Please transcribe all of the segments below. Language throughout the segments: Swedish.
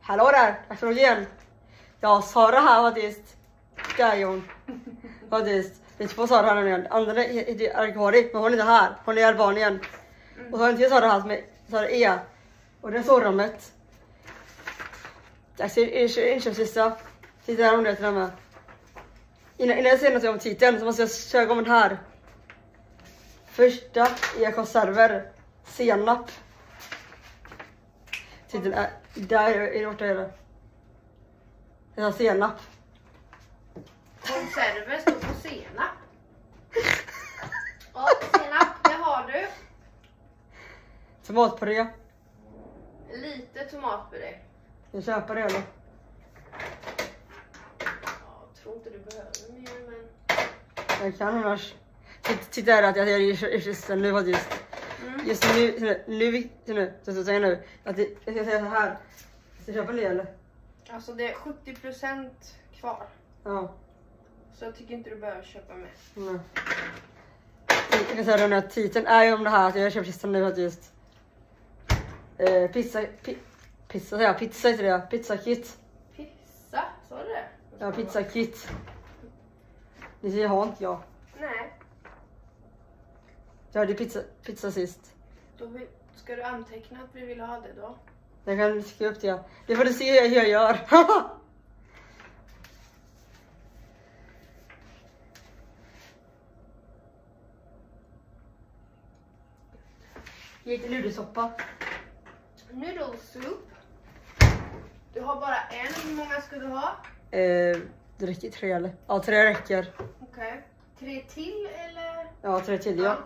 Hallå där, Astrologen. Ja, Sara här faktiskt. Där är hon. Faktiskt. Det är två Sara här nu. Andra heter Arkari, men hon är inte här. Hon är i Albanien. Och så har inte Sara här som är Sara E. Och det är sovrummet. Jag ser inköpslista. Titta här om det till med. Innan jag säger något om titeln så måste jag köra igång den här. Första är konserver. Senap. Titeln är... Där är det borta det. Det är senap. Konserver står på senap. Ja, senap, det har du. Tomatpuré. Lite tomatpuré. Jag köper det eller? Jag tror inte du behöver mer, men... Jag kan annars. Titta här att jag gör just nu faktiskt. Just nu att jag ska säga så här. Ska jag köpa det eller? Alltså det är 70% kvar. Ja. Så jag tycker inte du behöver köpa mer. Nej. Jag kan säga den här titeln är ju om det här att jag köper kistan nu faktiskt. Pizza heter det. Pizza kit. Pizza, sa du det? Ja, pizza kit. Ni säger har inte jag. Nej. Jag hade pizza sist. Då ska du anteckna att vi vill ha det då? Jag kan skriva upp det. Det får du se hur jag gör. Lite nudelsoppa. Noodle soup. Du har bara en. Hur många ska du ha? Det räcker 3 eller? Ja, 3 räcker. Okej. 3 till eller? Ja, 3 till ja.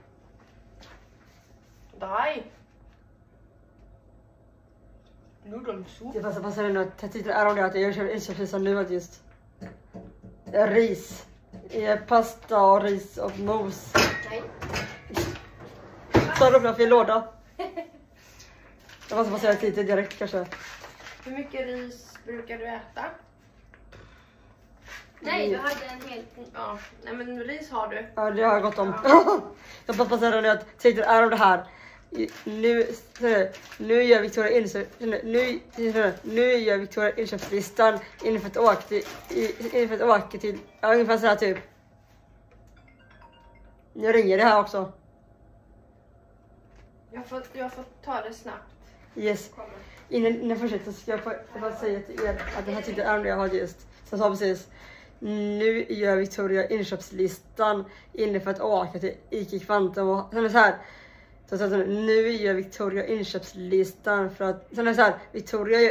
Nej. Noodle soup. Det passar nu att titeln är om det att jag kör inköpslista nu faktiskt. Ris. Pasta och ris och mos. Nej. Så öppnar fel låda. Jag måste bara säga titeln direkt kanske. Hur mycket ris brukar du äta? Nej, du hade en hel... Ja, nej men ris har du. Ja, det har jag gått om. Jag bara säga nu att titeln är om det här. Nu gör Victoria inköpslistan inför ett åk till ungefär så här typ. Jag ringer det här också. Jag får ta det snabbt. Yes. Innan jag fortsätter så ska jag bara säga till er att den här titeln är om det jag har just. Så jag sa precis. Nu gör Victoria inköpslistan inför att åka till Ica Kvantum och så här. Så nu gör Victoria inköpslistan för att så här Victoria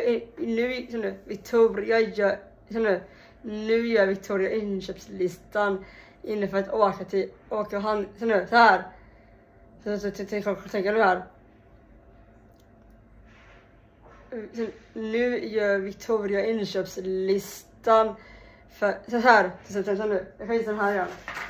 gör Victoria inköpslistan inför att åka och han så här. Så tänker du här. Nu gör Victoria inköpslistan för så här. Nu. Jag kan visa den här igen.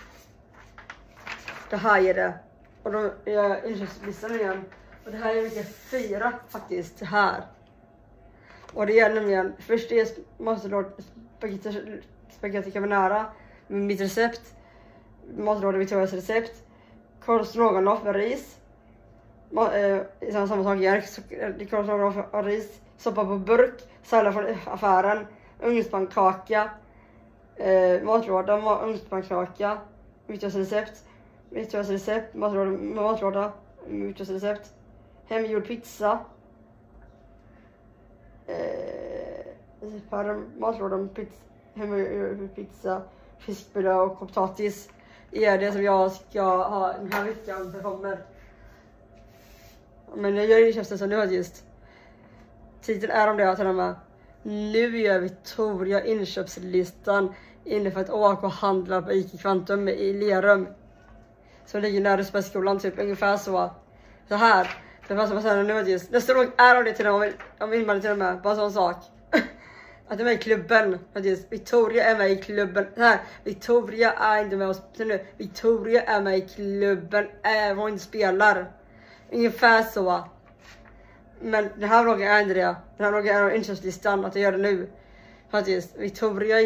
Det här är det. Och då gör jag inköpslistan igen. Och det här är vecka 4 faktiskt. Det här. Och det är nämligen. Först är matlåda spaghetti carbonara med mitt recept. Matlåda Victorias recept. Korv stroganoff med ris. Samma sak igen. Korv stroganoff och ris. Soppa på burk. Sallad från affären. Ugnspannkaka. Matlåda. Ugnspannkaka. Victorias recept. Victorias recept. Matlåda. Victorias recept. Hemgjord pizza. Matlåda med pizza. Hemgjord pizza. Fiskbröd och potatis. Är det som jag ska ha den här veckan som kommer. Men jag gör det känns det som nu just. Titeln är om det att med. Nu gör Victoria inköpslistan inne för att åka och handla på Ica Kvantum i Lerum. Som ligger nära Spetsskolan typ ungefär så. Så här. Det var som jag sa nu just. Nästa gång är om det till om invandrare till och med. Bara sån sak. Att de är i klubben. Victoria är med i klubben. Här. Victoria är inte med oss nu. Victoria är med i klubben även om hon inte spelar. Ungefär så. Men den här vloggen är inte det. Den här vloggen är inköpslistan att jag gör det nu. Faktiskt. Victoria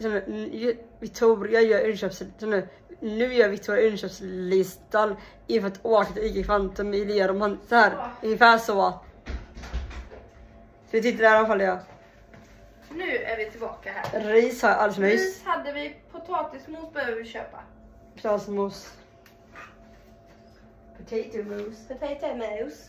gör inköpslistan. Nu gör Victoria inköpslistan inför att åka till Ica Kvantum i Lerum. Så här. Ungefär så. Vi tittar där i alla fall, ja. Nu är vi tillbaka här. Ris har jag alldeles nyss. Ris hade vi, potatismos behöver vi köpa. Potatismos. Potato mousse. Potatismos.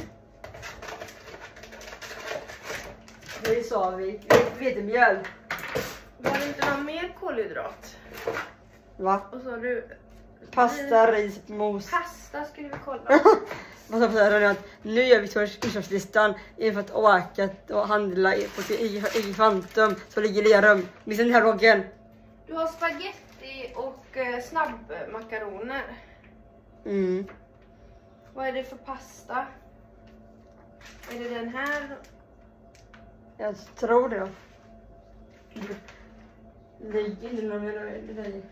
Ris har vi. Vetemjöl. Var det inte någon mer kolhydrat? Va? Och så har du... Pasta, ris, mos. Pasta skulle vi kolla. Vad sa jag på det här? Nu gör vi inköpslistan inför att åka och handla i Kvantum som ligger i Lerum. Missa den här vloggen. Du har spaghetti och snabbmakaroner. Mm. Vad är det för pasta? Är det den här? Jag tror det. Ligger inte någon mer i.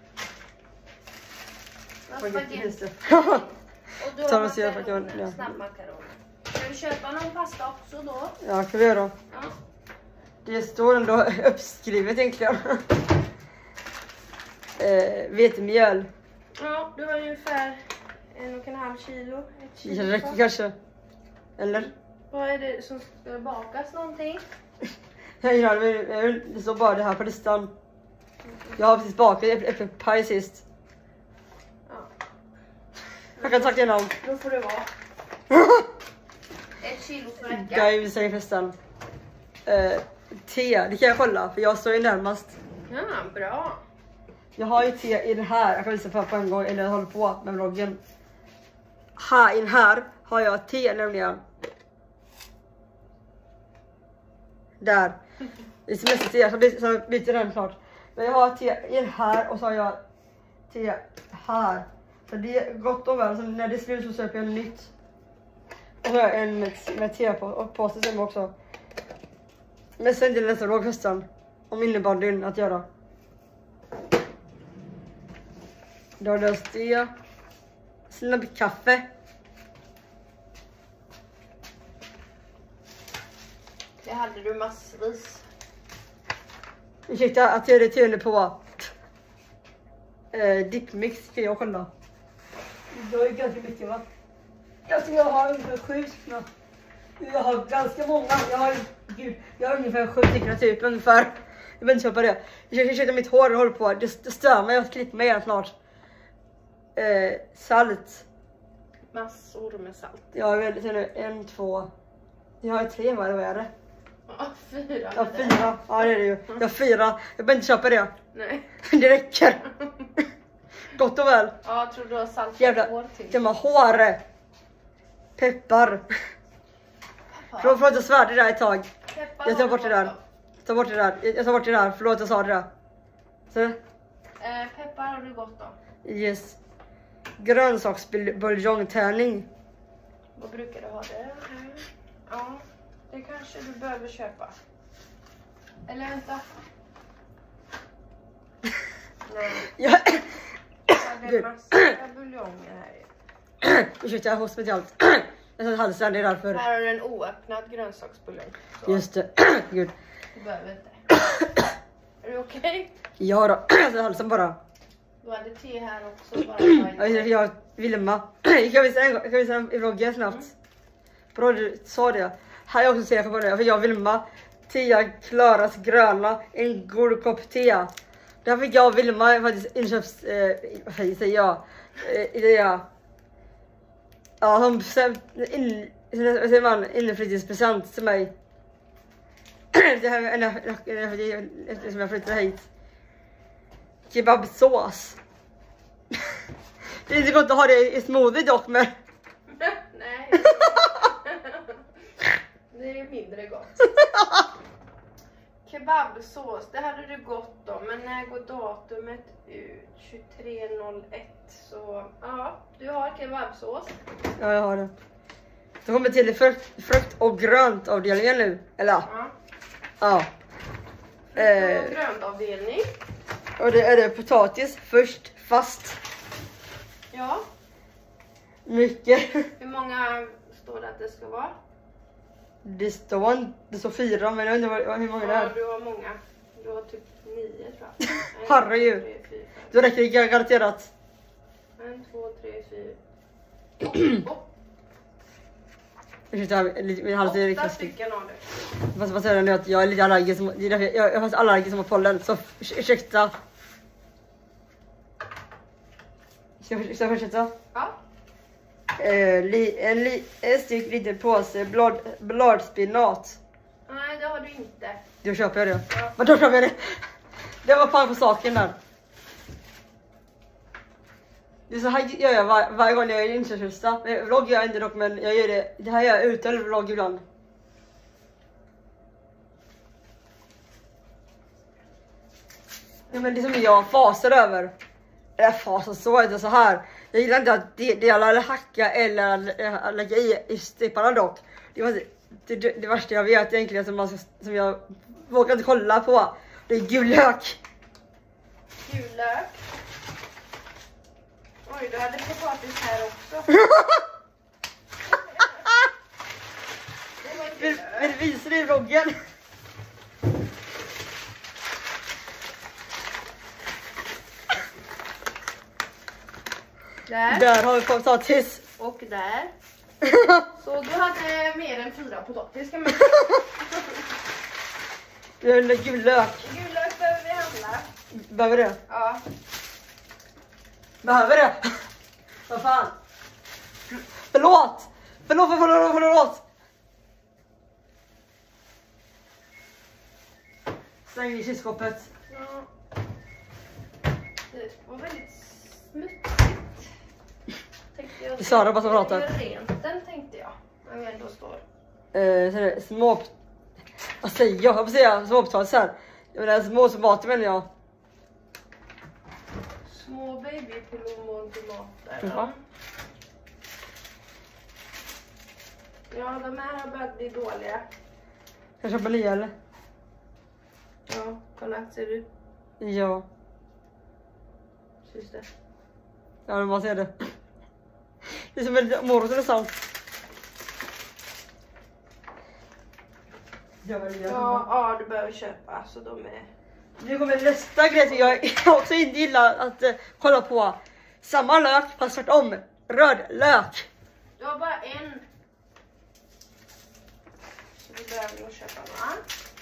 Spaghetti. Och du Ta har och se, makaroner, ja. snabbmakaroner. Ska vi köpa någon pasta också då? Ja, kan vi göra. Ja. Det står ändå uppskrivet egentligen. Vetemjöl. Ja, du har ungefär 1,5 kilo. Ett kilo Det räcker kvar. kanske. Eller? Vad är det som ska bakas någonting? Det står bara det här på listan. Jag har precis bakat äppelpaj sist. Ja. Jag kan tacka igenom. Då får det vara. 1 kilo för räcka. Guy säger förresten. Te, det kan jag kolla för jag står ju närmast. Ja, bra. Jag har ju te i den här, jag kan visa på en gång eller jag håller på med vloggen. Här i den här har jag te nämligen. Där. Det är semesterte, så byter den klart. Men jag har te i den här och så har jag te här. Så det är gott och väl, så när det är slut så köper jag en nytt. Och så har jag en med te på sig sen också. Men sen till nästa vlogg hösten. Om innebandyn att göra. Då har jag löst det. Snabbkaffe. Det hade du massvis. Ursäkta att jag är irriterande på dipmix ska jag kolla. Jag är ganska mycket va? Jag har ungefär 7 stycken. Jag har ganska många. Jag har ungefär 7 stycken typ ungefär. Jag vill inte köpa det. Jag köpte mitt hår och håller på. Det stör mig att klippa mig igen snart. Salt. Massor med salt. Jag är väldigt nu 1, 2. Jag har 3 vad är det? Ja, 4. Ja 4. Ja det är det ju. Jag har 4. Jag behöver inte köpa det. Nej. Det räcker. Gott och väl. Ja, jag tror du har salt Jävla hår till. det var hår. Peppar. Förlåt jag svärde det där ett tag. Peppar Jag tar har bort du det där. gott Ta bort det där. Jag tar bort det där. Förlåt jag sa det där. Så. om. Peppar har du gott om. Yes. Grönsaksbuljongtärning. Vad brukar du ha det? Ja, det kanske du behöver köpa. Eller vänta. Nej, Ja. det är massa buljonger här. Ursäkta jag har hostat i allt. Jag satt halsen det är därför. Här har du en oöppnad grönsaksbuljong. Så Just det. Gud. du behöver inte. Är du okej? Ja då. Jag satt halsen bara. Du hade te här också. Bara Jag Vilma. Jag kan visa i vloggen snabbt. Bra du sa det. Här jag också säger på det. För jag Vilma. Tia Klaras gröna. En god kopp te. Där fick jag och Vilma faktiskt inköps... vad säger jag? Ja, hon säger man inneflyttningspresent till mig. Det här är som jag flyttade hit. Kebabsås. Det är inte gott att ha det i smoothie dock, men... Nej. Det är mindre gott. Kebabsås, det hade du gott om. Men när går datumet ut? 23.01. Så ja, du har kebabsås. Ja, jag har det. Så kommer till frukt och grönt avdelningen nu. Eller Ja. ja. Frukt och gröntavdelning. Och det är det potatis först fast. Ja. Mycket. Hur många står det att det ska vara? Det står 4 men jag vet inte hur många det Ja, är. du har många. Du har typ 9 tror jag. Herregud. 1, 2, 3, 4, 5. Då räcker det garanterat. 1, 2, 3, 4. Ursäkta, min hals är 8 riktigt. stycken har du. Fast vad säger nu att jag är lite allergisk. Det är därför jag är fast allergisk som har pollen. Så ursäkta. Ska jag fortsätta? Ja. En styck liten påse bladspinat. Nej, det har du inte. Då köper jag det. Ja. Men då köper jag det. Det var fan på saken där. Det är så här gör jag varje gång jag är inköpslista. Vlogg gör jag inte dock, men jag gör det. Det här gör jag utan vlogg ibland. Ja, men det som jag fasar över. Eller fasar så, inte så här. Jag gillar inte att dela eller hacka eller lägga i striparna dock. Det värsta jag vet egentligen som jag vågar inte kolla på. Det är gul lök. Gul lök. Oj, du hade potatis här också. Vill visa det i vloggen? Där har vi potatis. Och där. Så du hade mer än 4 potatis kan man Vi har gul lök. Gul lök behöver vi handla. Behöver det? Ja. Behöver det? Vad fan? Förlåt. Släng i kylskåpet. Ja. Det var väldigt smutsigt. Det är Sara bara som pratar. Jag gör rent den tänkte jag. När vi ändå står. Så det är små... Vad säger jag? Jag får säga småpotatis här. Jag menar små tomater menar jag. Små babyplomontomater. Jaha. Ja, de här har börjat bli dåliga. Kan jag köpa nya eller? Ja, kolla, ser du? Ja. Syns det? Ja, man ser det. Det är som en morot eller sånt. Ja, du behöver köpa så de är... Nu kommer nästa grej. Jag också inte gillar att kolla på samma lök fast tvärtom. Röd lök. Du har bara en. Så du behöver nog köpa några.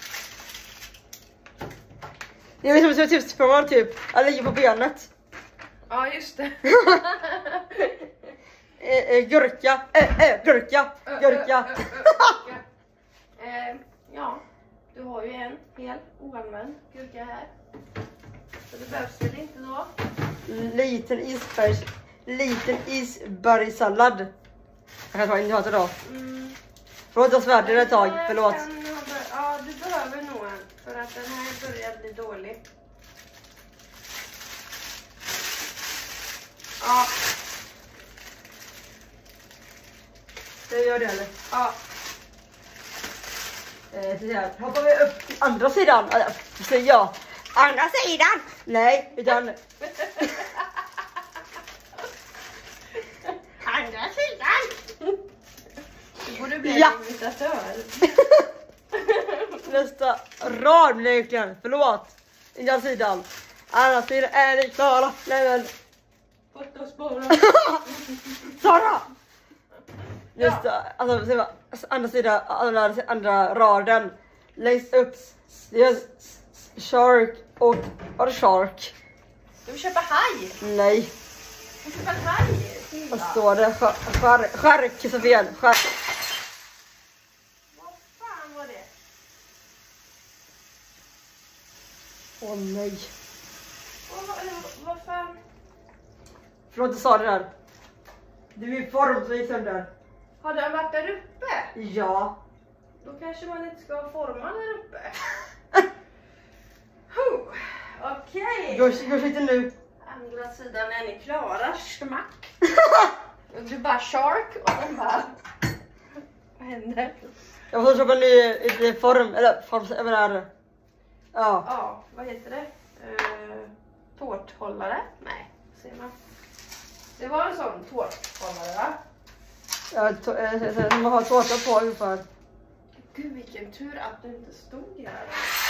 Det är som ett tipsprogram typ. Jag ligger på benet. Ja, just det. Gurka. Gurka. Ja, du har ju en hel oanvänd gurka här. Så det behövs väl inte då. Liten isbergssallad. Jag kan ta in det idag. Förlåt, jag svärde det ett tag. Förlåt. Ja, du behöver nog en. För att den här börjar bli dålig. Ja. Det gör det eller? Ja. Hoppar vi upp till andra sidan. Säger jag. Andra sidan! Nej, utan... Andra sidan! Du borde bli Ja. en imitatör. Nästa rad blir egentligen. Förlåt. Andra sidan. Andra sidan är ni klara. Nej men. Fotospåra. Sara! Nästa, alltså andra sidan, andra raden. Längst upp. Det är shark och... Vad är shark? Ska vi köpa haj? Nej. Ska vi köpa en haj? Vad står det? Skärk, så fel. Skärk. Vad fan var det? Åh nej. Vad fan? Förlåt, jag sa det där. Det är min form som gick sönder. Har den varit där uppe? Ja. Då kanske man inte ska ha forman där uppe. Okej. Går sitter nu. Andra sidan är ni klara. Smack. Du bara shark och den bara... Vad händer? Jag får köpa en ny form. Eller form, jag menar. Ja. Ja, vad heter det? Tårthållare? Nej, ser man. Det var en sån tårthållare, va? Ja, man har tårta på ungefär. Gud, vilken tur att du inte stod här.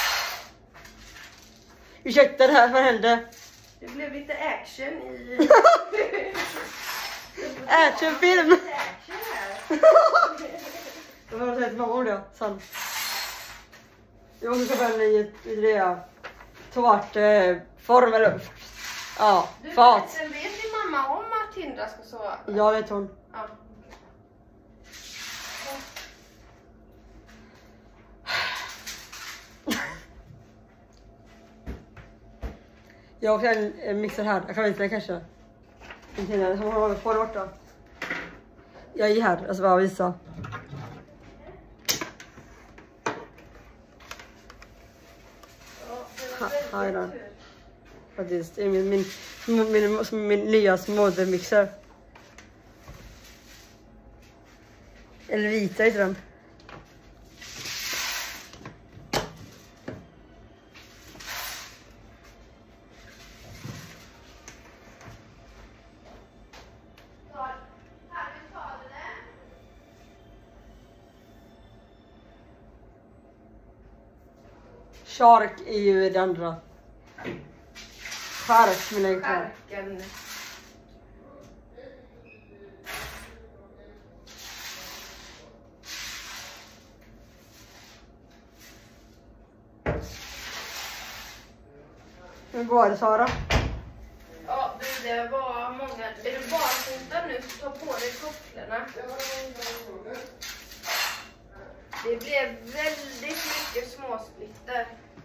Ursäkta, det här, vad hände? Det blev lite action i... Actionfilm! Lite action här. Jag har sagt till mamma om det sen. Jag måste köpa en i det tårtform eller ja, fat. Vet din mamma om att Tindra ska sova? Ja, vet hon. Ja. Jag har också en mixer här. Jag kan visa den kanske. Jag har på det borta. Jag är här. Jag ska bara visa. Här är den. Faktiskt. Det är min nya modermixer. Eller vita heter den. Shark är ju det andra. Shark menar jag. Sharken. Hur går det, Sara? Ja, det var många. Är du barfota nu så ta på dig tofflorna. Det blev väldigt mycket småsplitter.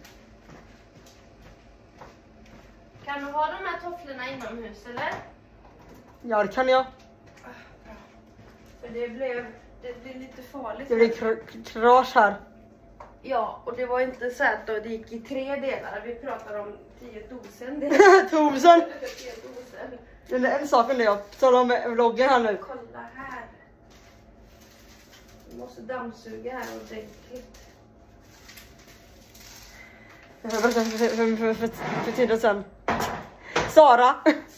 Kan du ha de här tofflorna inomhus eller? Ja, det kan jag. För det blev lite farligt. Det blir krasch här. Ja, och det var inte så att det gick i 3 delar. Vi pratade om 10 dosen. 1000! 10 dosen. Det är en sak undrar jag. Tala om vloggen här nu. Kolla här. Vi måste dammsuga här ordentligt. Jag ska berätta för tiden sen. Sara!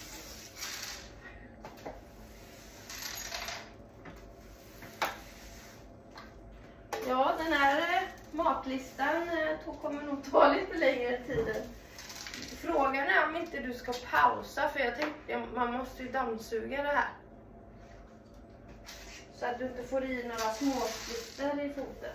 Ja, den här matlistan kommer nog ta lite längre tid. Frågan är om inte du ska pausa, för jag tänkte man måste ju dammsuga det här. Så att du inte får i några småsplitter i foten.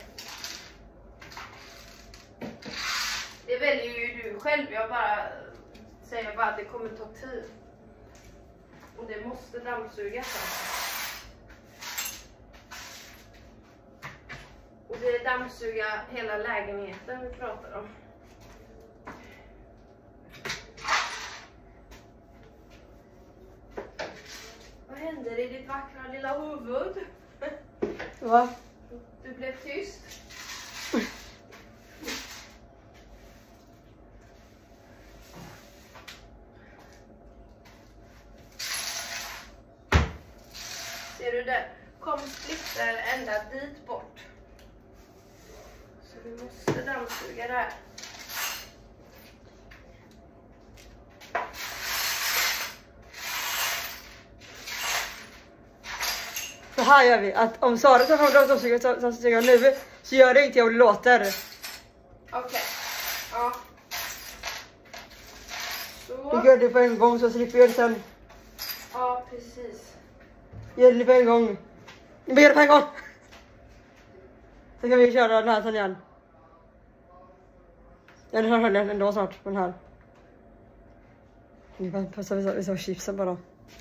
Det väljer ju du själv, jag bara säger bara att det kommer ta tid. Och det måste dammsugas. Och det är dammsuga hela lägenheten vi pratar om. Vad händer i ditt vackra lilla huvud? Va? Du blev tyst. Ser du det? Kom splitter ända dit bort. Så vi måste dammsuga det här. Så här gör vi. Att om Sara tar fram dammsugaren nu så gör det inte om det låter. Okej. Ja. Så. Vi gör det på en gång så slipper vi göra det sen. Ja, precis. Gör det på en gång. Vi gör det på en gång. Så kan vi köra den här sen igen. Ja, den här höll jag ändå snart på den här. Vi passar vissa chipsen bara.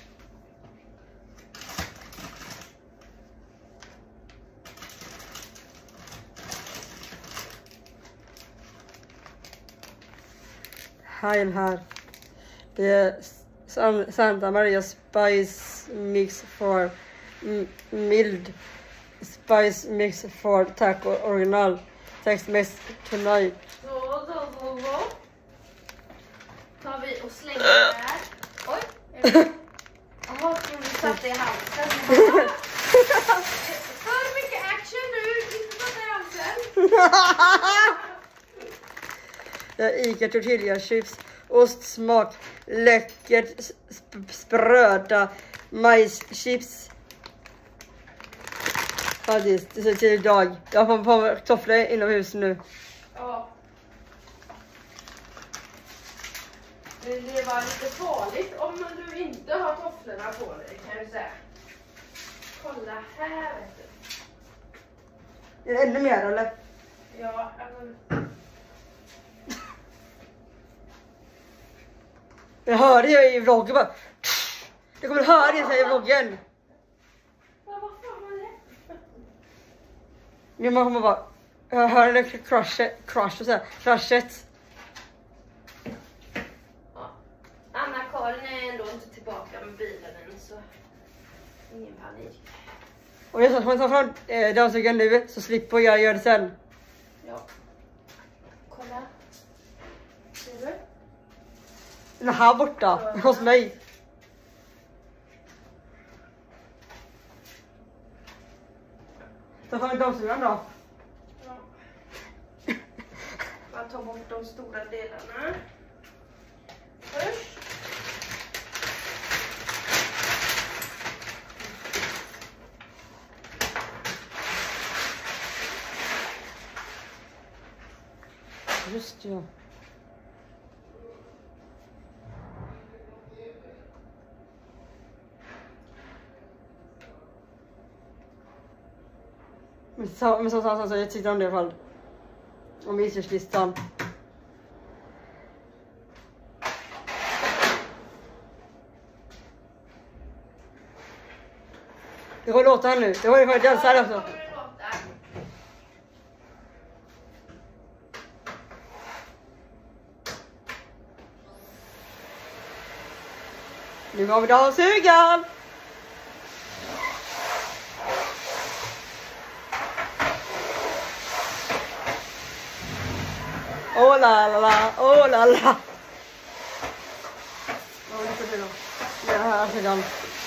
Här är den här. Det är Santa Maria Spice Mix for mild Spice Mix for taco original. Text mix tonight. Så. Tar vi och slänger det här. Oj. Jaha, tror du satte i halsen. För mycket action nu. Inte satte i halsen. Ica tortilla chips, ostsmak, läckert spröda majschips. Faktiskt, det ser till idag. Jag får på tofflor inomhus nu. Ja. Det var lite farligt om du inte har tofflorna på dig, kan jag säga. Kolla här, vet du. Är det ännu mer eller? Ja, alltså. Jag hörde det i vloggen bara. Jag kommer höra det i vloggen. Vad fan var det? Min mamma kommer bara. Jag hör det crushet. Ja. Anna-Karin är ändå inte tillbaka med bilen än så ingen panik. Och jag sa att hon tar fram dammsugaren nu så slipper jag göra det sen. Ja. Kolla. Ser du? Den är här borta, hos mig. Ta fram dammsugaren då. Ja. Jag tar bort de stora delarna. Först. Just ja. Men så jag tittar om det i alla fall. Om iskörslistan. Det går låta här nu. Det var ju för att dansa här också. Nu har vi dammsugaren. Åh la la la, åh la la. Vad är det då? Det här sidan.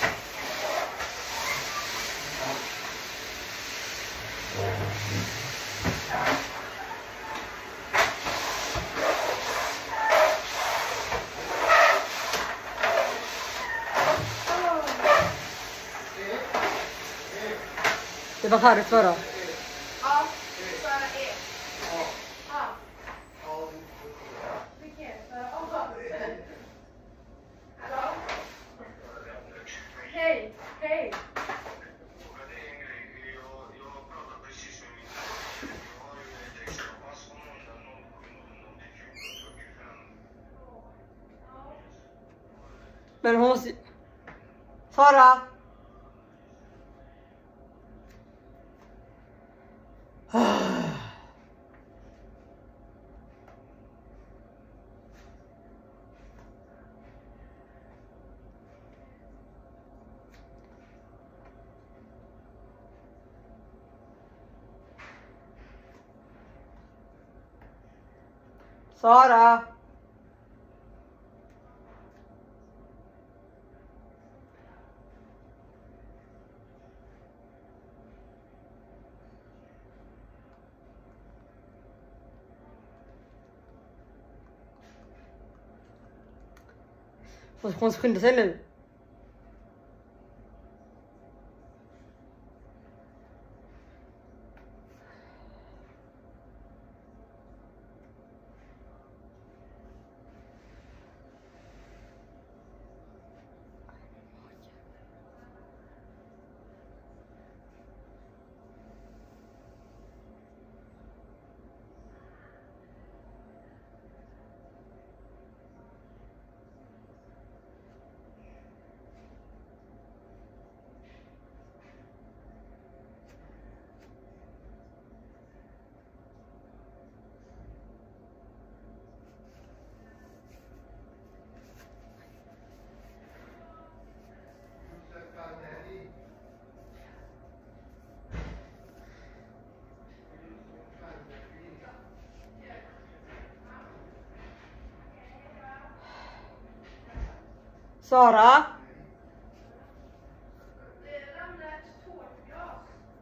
Det var färdigt förra. Ja, så är det. Ja. Vilket? Hallå? Hej, hej. Men hon måste... Sara! Sara! Hon måste skynda sig nu. Sara? Det ramlade ett tårtglas.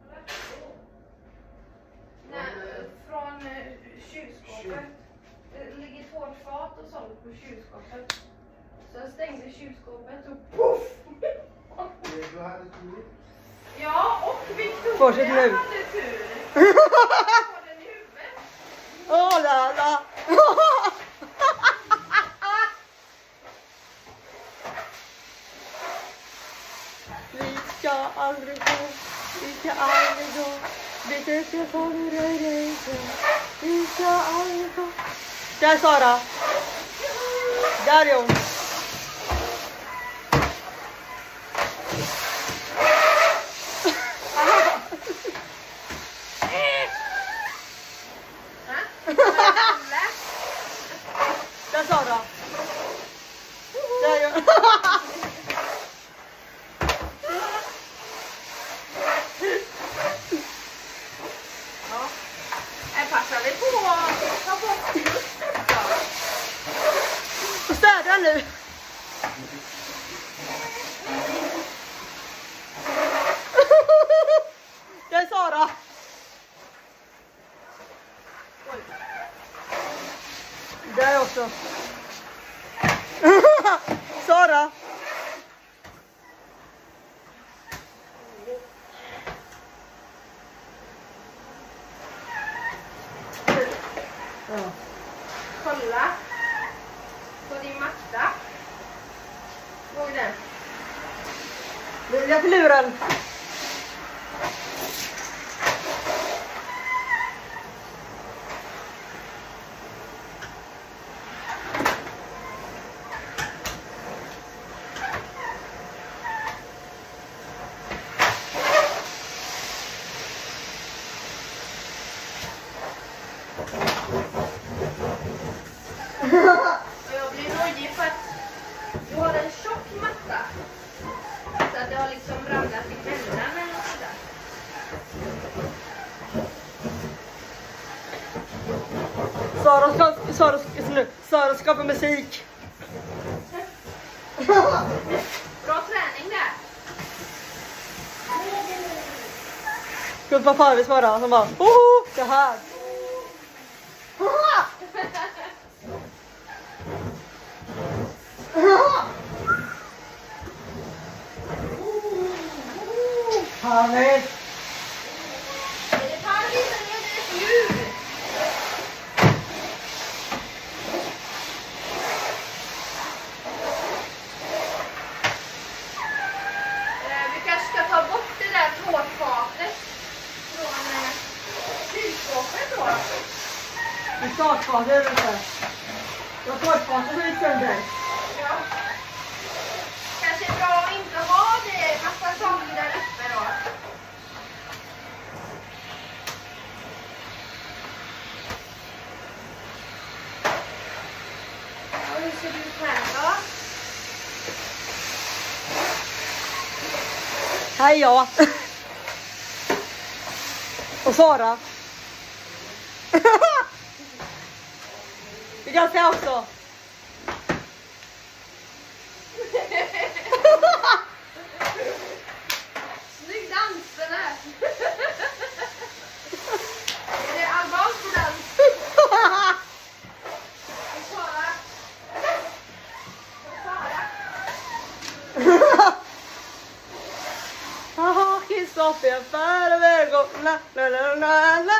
Nej, från kylskåpet. Det ligger tårtfat och sånt på kylskåpet. Så jag stängde kylskåpet och poff! Du hade tur. Ja, och Victoria Fortsätt nu. hade tur. Får den i huvudet. Åh la la! Vi ska aldrig gå, vi ska aldrig gå, vi litet jag fångar dig. Vi ska aldrig gå. Där Sara. Där är hon. Där Sara. Där är hon. Här passar vi på att ta bort luften då. Och städa nu. Det är Sara. Oj. Där också. Sara. Ja. Kolla på din matta. Såg den? Lilla filuren. Och jag blir nojig för att du har en tjock matta. Så att det har liksom ramlat emellan eller något sådär. Sara skapar musik. Bra träning där. Gud vad fan vi svarar. Han bara, det här. Härligt. Är det Paris eller är det ett djur? Vi kanske ska ta bort det där tårtfatet från kylskåpet då. Vi startfatet är det inte. Jag tårtfatet är sönder. Ja. Kanske är bra att inte ha det massa saker där uppe då. Ja, hur ser det ut här då? Hej ja. Och Sara. Vi kan se också. Snygg dans den här. Är det albansk dans? Sara. Haha, Kristoffer för väg och la la la la la.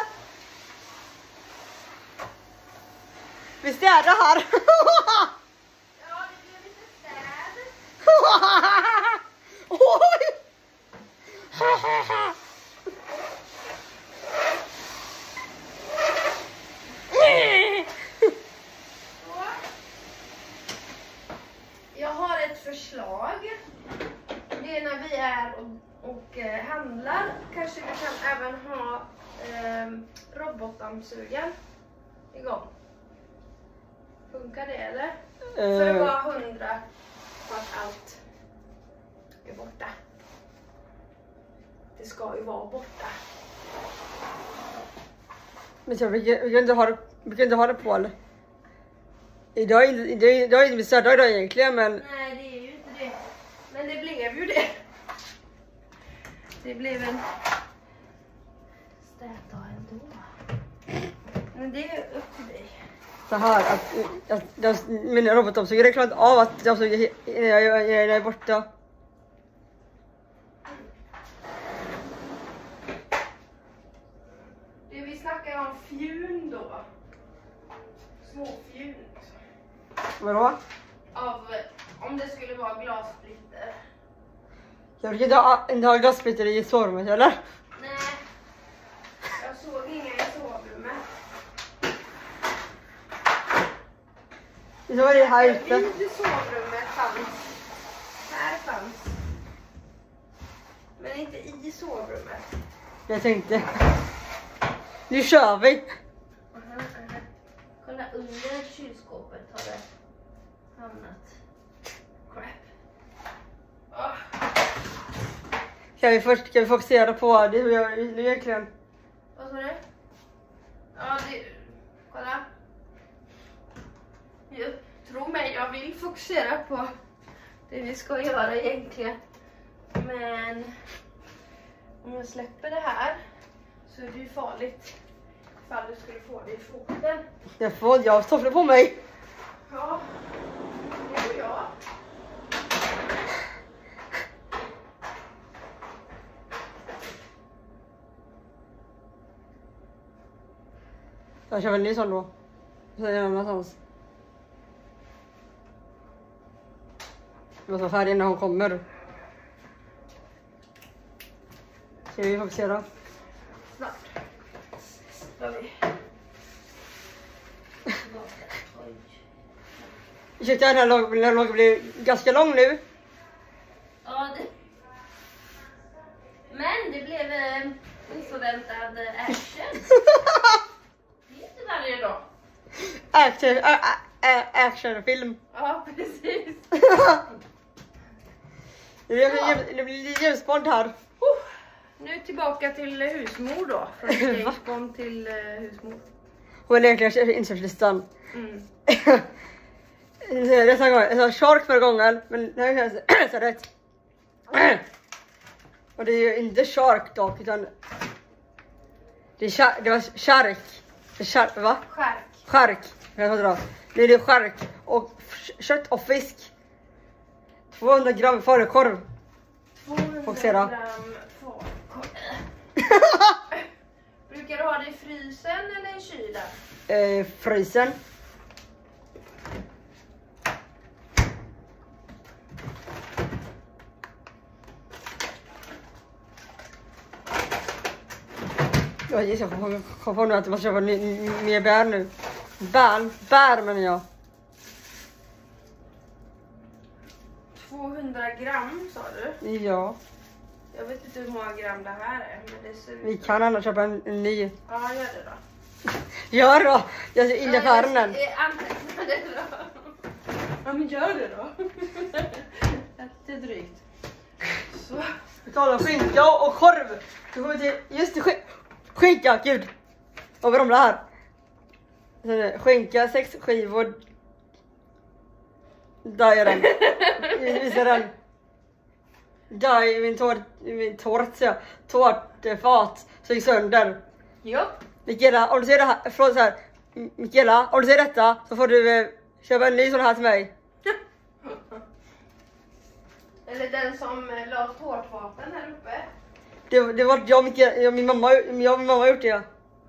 Vi städar här. Ja, det blir lite städ. Oj. Så. Jag har ett förslag. Det är när vi är och handlar. Kanske vi kan även ha robotdammsugaren igång. Funkar det eller? För att vara 100 på att allt är borta. Det ska ju vara borta. Men så vi kan inte ha det på eller? Idag är inte södra idag egentligen men Nej, det är ju inte det. Men det blev ju det. Det blev en städdag ändå. Men det är upp till dig. så här att mina robotdammsugare klarar inte av att dammsuga när jag är borta. Det vi snackar om fjun då. Små fjun liksom. Vadå? Av om det skulle vara glassplitter. Jag vill inte ha glassplitter i sovrummet eller? Nej. Så var det här ute. Vid sovrummet fanns. Här fanns. Men inte i sovrummet. Jag tänkte. Nu kör vi. Kolla under kylskåpet har det hamnat. Crap. Kan vi fokusera på det? Hur gör vi nu egentligen? Vad sa du? Ja, kolla. Tro mig, jag vill fokusera på det vi ska göra egentligen. Men om jag släpper det här så är det ju farligt ifall du skulle få det i foten. Jag står på mig. Ja, det gör jag. Jag kör väl en ny sån då. Så är det någonstans. Jag måste vara färdig när hon kommer. Ska vi fokusera? Snart. Ska vi. Ursäkta, den här loggen blir ganska lång nu. Ja, men det blev oförväntad action. Det är inte varje dag. Actionfilm. Ja, precis. Det blir ljusbond här. Nu tillbaka till husmor då. Från skatebomb till husmor. Hon är egentligen inköpslistan. Mm. Jag sa shark förra gången, men det här känns så rätt. Och det är ju inte shark dock, utan det var shark. Va? Skärk. Skärk. Nu är det skärk och kött och fisk. 200 gram falukorv. 200 Fokusera. gram falukorv. Brukar du ha det i frysen eller i kylen? Frysen. Jag kom på nu att jag måste köpa mer bär nu. Bär menar jag. 200 gram sa du? Ja. Jag vet inte hur många gram det här är. Men det ser ut Vi kan annars köpa en ny. Ja, gör det då. Gör då! Jag ser in i affären än. Anteckna det då. Ja, men gör det då. Det är drygt. Så. Vi talar om skinka och korv. Du kommer till just det, skinka, gud. Och vad de här. Skinka, 6 skivor. Där är den. Visar den. Där i min tårtfat. Så gick sönder. Jo. Mikaela, om du ser det här, förlåt så här. Mikaela, om du ser detta så får du köpa en ny sån här till mig. Eller den som la tårtvapen här uppe. Det var jag och min mamma har gjort det.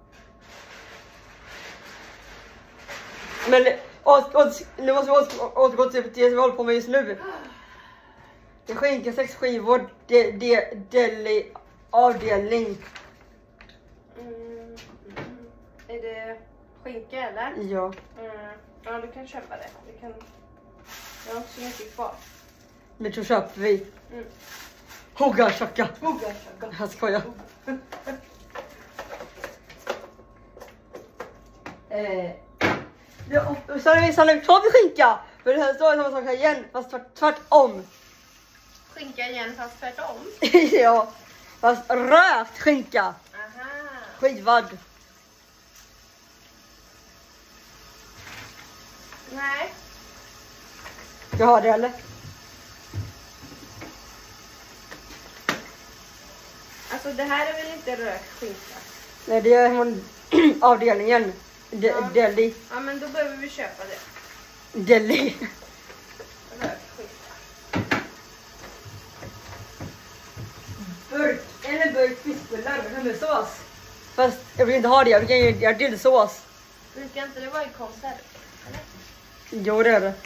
Men nu måste vi återgå till det som vi håller på med just nu. Det skinka 6 skivor, deli avdelning. Är det skinka eller? Ja. Ja, du kan köpa det. Jag har inte så mycket kvar. Men då köper vi. Hugga tjocka. Jag skojar. Sen är vi klar vid skinka. För det här står samma sak här igen, fast tvärtom. Skinka igen fast tvärtom. Ja, fast rökt skinka. Aha. Skivad. Nej. Du har det eller? Alltså det här är väl inte rökt skinka? Nej, det är avdelningen. Deli. Ja, men då behöver vi köpa det. Deli. Rökt skinka. Burk fiskbullar med hummersås. Fast jag vill inte ha det, jag vill göra dillsås. Brukar inte det vara i konserv? Eller? Jo, det är det.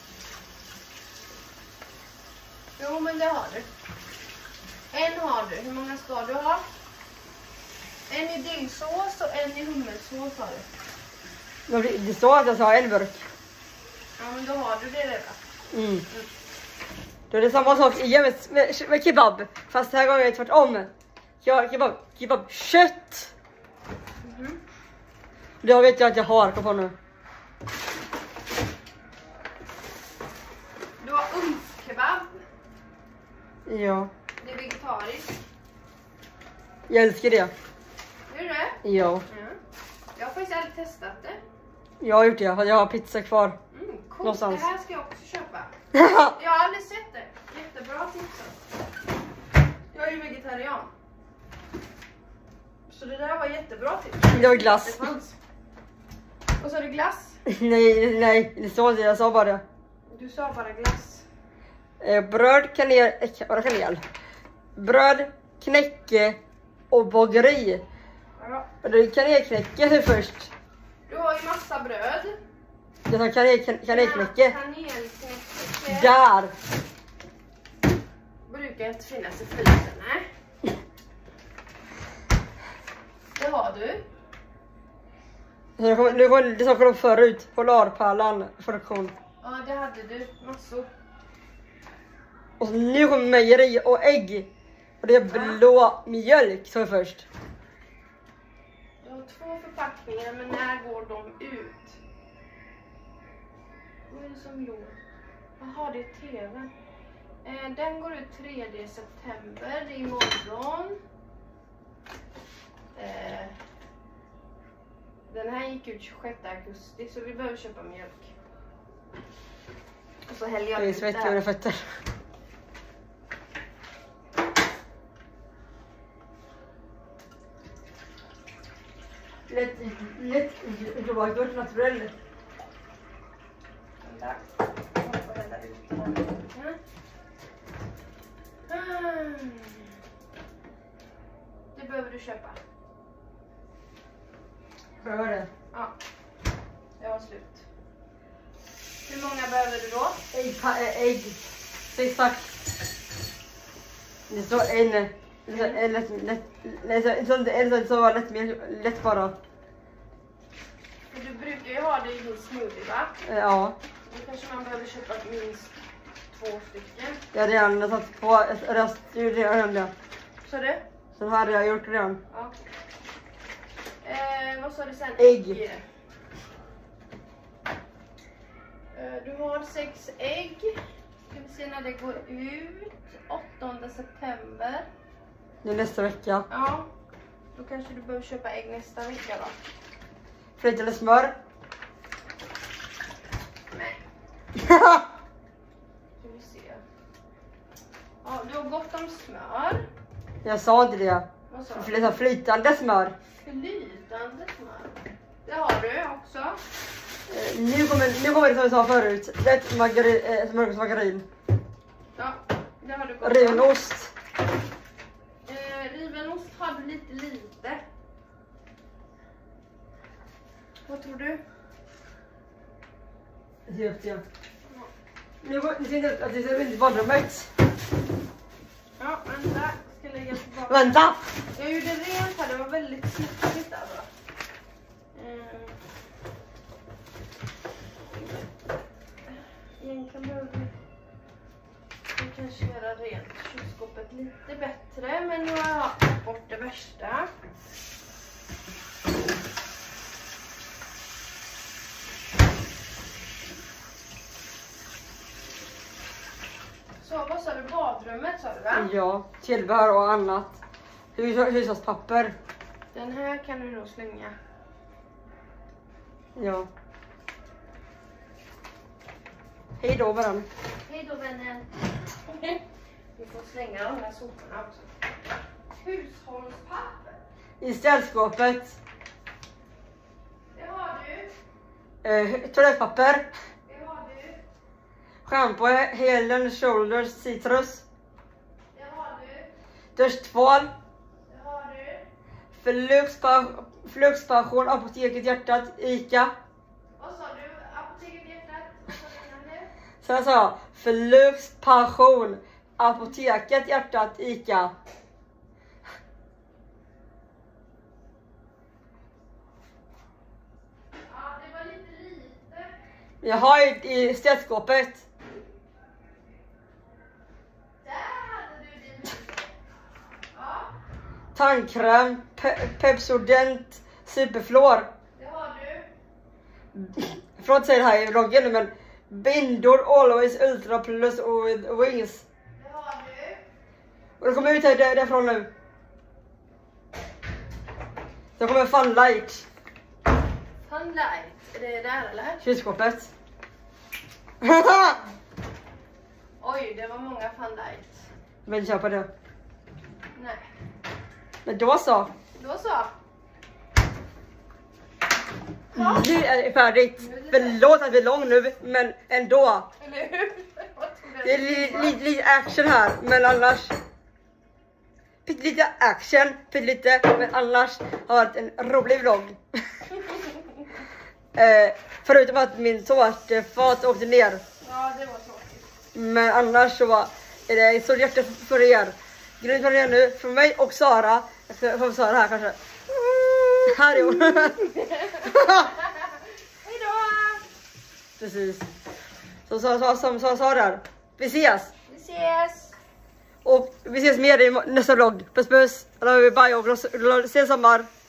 Jo, men det har du. En har du. Hur många ska du ha? En i dillsås och en i hummersås har du. Det står att jag ska ha en burk. Ja, men då har du det redan. Då är det samma sak igen med kebab. Fast den här gången är det tvärtom. Jag har kebab kött. Det vet jag att jag har. Kom på nu. Du har ugnskebab. Ja. Det är vegetariskt. Jag älskar det. Är det det? Ja. Jag har faktiskt aldrig testat det. Jag har gjort det. Jag har pizza kvar. Coolt. Någonstans. Det här ska jag också köpa. Jag har aldrig sett det. Jättebra tips. Jag är ju vegetarian. Så det där var jättebra tips. Det var glass. Det fanns. Och så är det glass. nej. Det står inte. Jag sa bara det. Du sa bara glass. Bröd, kanel. Bröd, knäcke och bageri. Ja. Det är kanelknäcke först. Du har ju massa bröd. Jag tar kanelknäcke. Kanelknäcke. Där. Brukar inte finnas i frysen, nej. Det har du. Nu går det som kom förut. Polarpärlan funktion. Ja, det hade du. Massor. Och så nu kommer mejeri och ägg. Och det är blå mjölk som är först. Du har 2 förpackningar, men när går de ut? Vad är det som låg? Jaha, det är tv. Den går ut 3 september, det är imorgon. Den här gick ut 26 augusti, så vi behöver köpa mjölk. Och så häller jag Det är ut svettig där. under fötter. Lätt rågurt naturell. Där. Jag får hälla ut den. Det behöver du köpa. Vad var det? Ja, det var slut. Hur många behöver du då? Ägg. Exakt. Det står en lätt bara. För du brukar ju ha det i din smoothie, va? Ja. Då kanske man behöver köpa minst 2 stycken. Jag har redan satt på redan. Så det? Så hade jag gjort redan. Ja. Vad sa du sen? Ägg. Du har 6 ägg. Ska vi se när det går ut. 8 september. Det är nästa vecka. Ja. Då kanske du behöver köpa ägg nästa vecka då. Flyt eller smör? Nej. Ska vi se. Ja, du har gott om smör. Jag sa inte det. Vad sa du? Flytande smör. Flytande smör. Det har du också. Nu kommer det som jag sa förut. Lätt margarin. Ja, det har du gott Riven om. ost. Riven ost har du lite. Vad tror du? Nu ser inte att det ser ut i badrummet. Ja, vänta. Ska lägga tillbaka. Vänta! Jag gjorde rent här, det var väldigt smutsigt alltså. Egentligen behöver vi kanske göra rent kylskåpet lite bättre, men nu har jag tagit bort det värsta. Så, vad sa du? Badrummet sa du, va? Ja, tillbehör och annat. Hushållspapper. Den här kan du nog slänga. Ja. Hej då med den. Hej då, vännen. Vi får slänga de här soporna också. Hushållspapper. I städskåpet. Det har du. Toalettpapper. Det har du. Shampoo, Helen, Shoulders, Citrus. Det har du. Duschtvål. Det har du. Flugspassion, Apoteket Hjärtat, Ica. Vad sa du? Apoteket Hjärtat? Vad sa du innan det? Sen sa jag Flugspassion, Apoteket Hjärtat, Ica. Ja, det var lite. Jag har i städskåpet. Där hade du din. Ja, Tandkräm, Pepsodent, Superflor. det har du. Förlåt att säga det här i vloggen, men Bindor, Always Ultra Plus och Wings. Det har du. Och det kommer ut här därifrån nu. Det kommer Fun Light. Fun Light. Är det där eller? Kylskåpet. Oj, det var många Fun Lights. Jag vill inte köpa det. Nej. Men då så. Då så. Nu är det färdigt. Förlåt att vi är lång nu, men ändå. Eller hur? Det är lite action här, men annars. Lite action, lite, men annars har det varit en rolig vlogg. Förutom att min tårtfat åkte ner. Ja, det var tråkigt. Men annars så är det så hjärta för er. Grymt för er nu, från mig och Sara. Jag ska få Sara här kanske. Här är hon. Hejdå! Precis. Så sa där. Vi ses. Vi ses! Och vi ses mer i nästa vlogg. Puss puss. Bye och ses sommar.